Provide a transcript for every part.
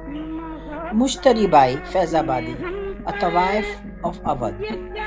Mushtari Bai Faizabadi, a Tawaif of Awadh.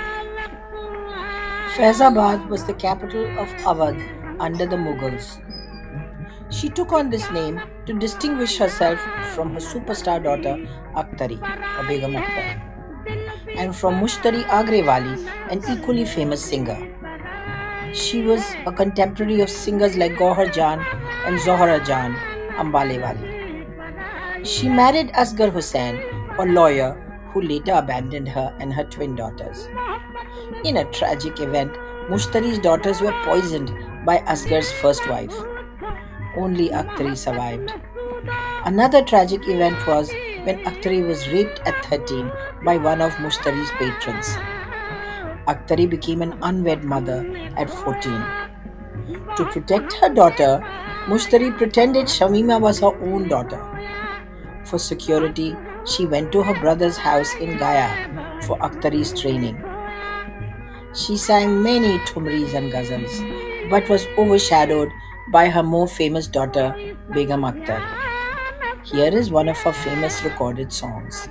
Faizabad was the capital of Awadh under the Mughals. She took on this name to distinguish herself from her superstar daughter Akhtari, or Begum Akhtar, and from Mushtari Agrewali, an equally famous singer. She was a contemporary of singers like Gauhar Jan and Zohra Jan Ambale Wali. She married Asghar Hussain, a lawyer who later abandoned her and her twin daughters. In a tragic event, Mushtari's daughters were poisoned by Asghar's first wife. Only Akhtari survived. Another tragic event was when Akhtari was raped at 13 by one of Mushtari's patrons. Akhtari became an unwed mother at 14. To protect her daughter, Mushtari pretended Shamima was her own daughter. For security, she went to her brother's house in Gaya for Akhtari's training. She sang many thumris and ghazals, but was overshadowed by her more famous daughter, Begum Akhtar. Here is one of her famous recorded songs.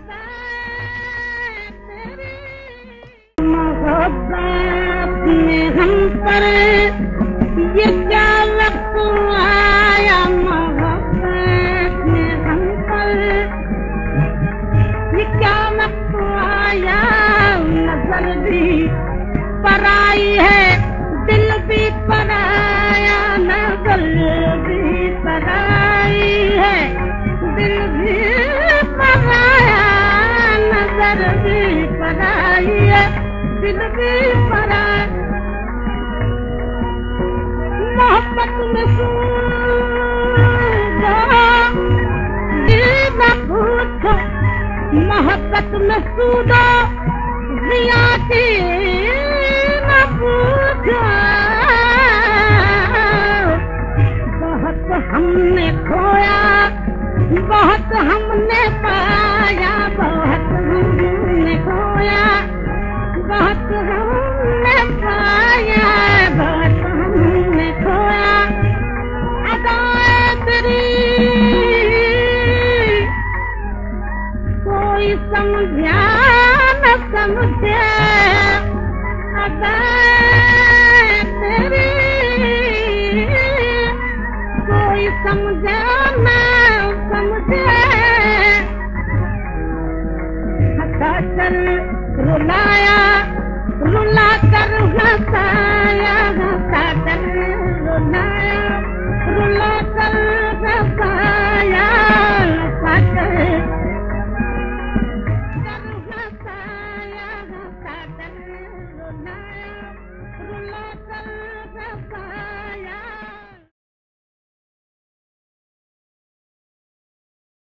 पराई है दिल भी पराया नजर भी पराई है दिल भी पराया नजर भी पराई है दिल भी पराया मोहब्बत में सूदा ये न पूछो मोहब्बत में सूदा जिया की बहुत हमने खोया बहुत हमने पाया बहुत हमने खोया बहुत हमने पाया बहुत हमने खोया अदाए तेरी कोई समझा न समझे कोई समझे ना समझे हंसा कर रुलाया रुला कर हंसाया हंसा कर रुलाया रुला कर हंसाया हंसा कर रुला कर